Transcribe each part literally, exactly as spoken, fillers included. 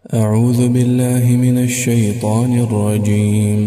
أعوذ بالله من الشيطان الرجيم.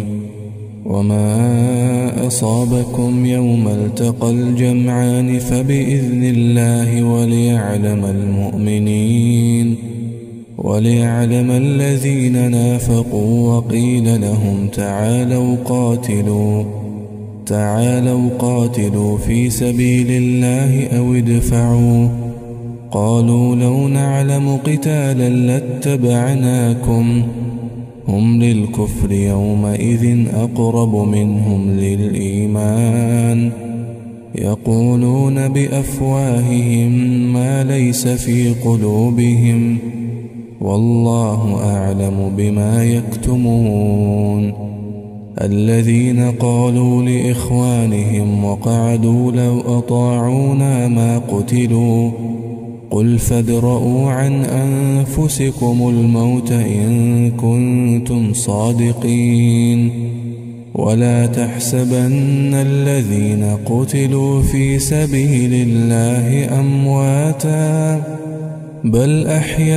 وما أصابكم يوم التقى الجمعان فبإذن الله وليعلم المؤمنين وليعلم الذين نافقوا. وقيل لهم تعالوا قاتلوا تعالوا قاتلوا في سبيل الله أو ادفعوا. قالوا لو نعلم قتالا لاتبعناكم. هم للكفر يومئذ أقرب منهم للإيمان. يقولون بأفواههم ما ليس في قلوبهم والله أعلم بما يكتمون. الذين قالوا لإخوانهم وقعدوا لو أطاعونا ما قتلوا. قل فادرءوا عن أنفسكم الموت إن كنتم صادقين. ولا تحسبن الذين قتلوا في سبيل الله أمواتا بل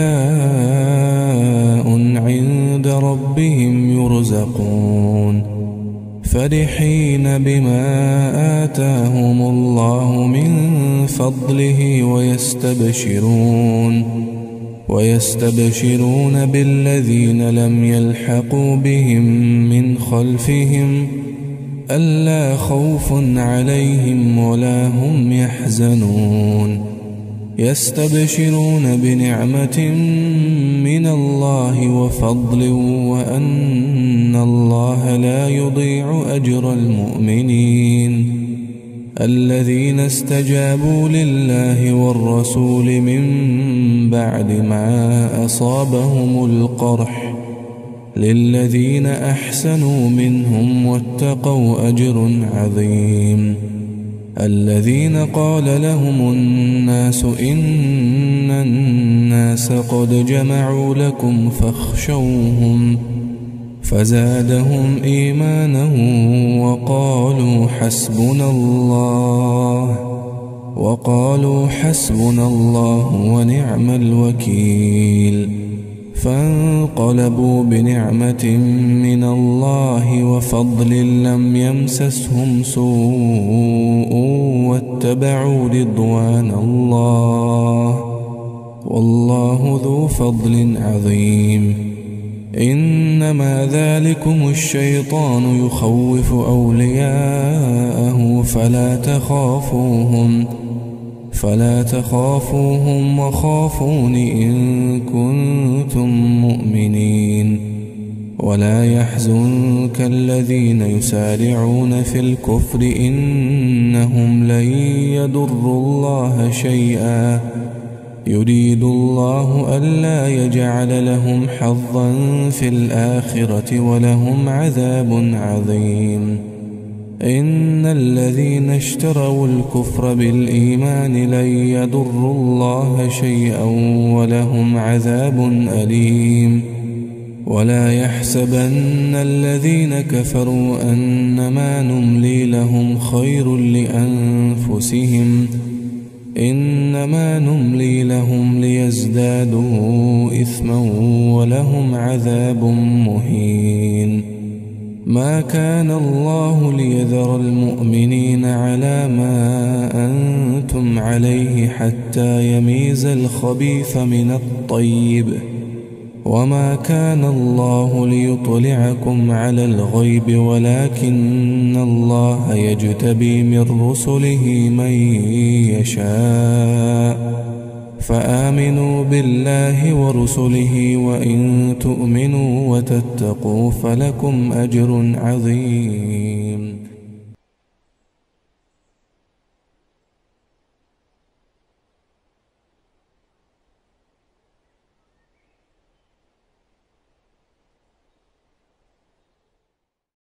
أحياء عند ربهم يرزقون فرحين بما آتاهم الله من فضله ويستبشرون ويستبشرون بالذين لم يلحقوا بهم من خلفهم ألا خوف عليهم ولا هم يحزنون. يستبشرون بنعمة من الله وفضل وأن الله لا يضيع أجر المؤمنين. الذين استجابوا لله والرسول من بعد ما أصابهم القرح للذين أحسنوا منهم واتقوا أجر عظيم. الذين قال لهم الناس إن الناس قد جمعوا لكم فاخشوهم فزادهم إيمانا وقالوا حسبنا الله وقالوا حسبنا الله ونعم الوكيل. فانقلبوا بنعمة من الله وفضل لم يمسسهم سوء واتبعوا رضوان الله والله ذو فضل عظيم. إنما ذلكم الشيطان يخوف أولياءه فلا تخافوهم فلا تخافوهم وخافون إن كنتم مؤمنين. ولا يحزنك الذين يسارعون في الكفر إنهم لن يضروا الله شيئا يريد الله ألا يجعل لهم حظا في الآخرة ولهم عذاب عظيم. إن الذين اشتروا الكفر بالإيمان لن يضروا الله شيئا ولهم عذاب أليم. ولا يحسبن الذين كفروا أنما نملي لهم خير لأنفسهم إنما نملي لهم ليزدادوا إثما ولهم عذاب مهين. ما كان الله ليذر المؤمنين على ما أنتم عليه حتى يميز الخبيث من الطيب وما كان الله ليطلعكم على الغيب ولكن الله يجتبي من رسله من يشاء. فآمنوا بالله ورسله وإن تؤمنوا وتتقوا فلكم أجر عظيم.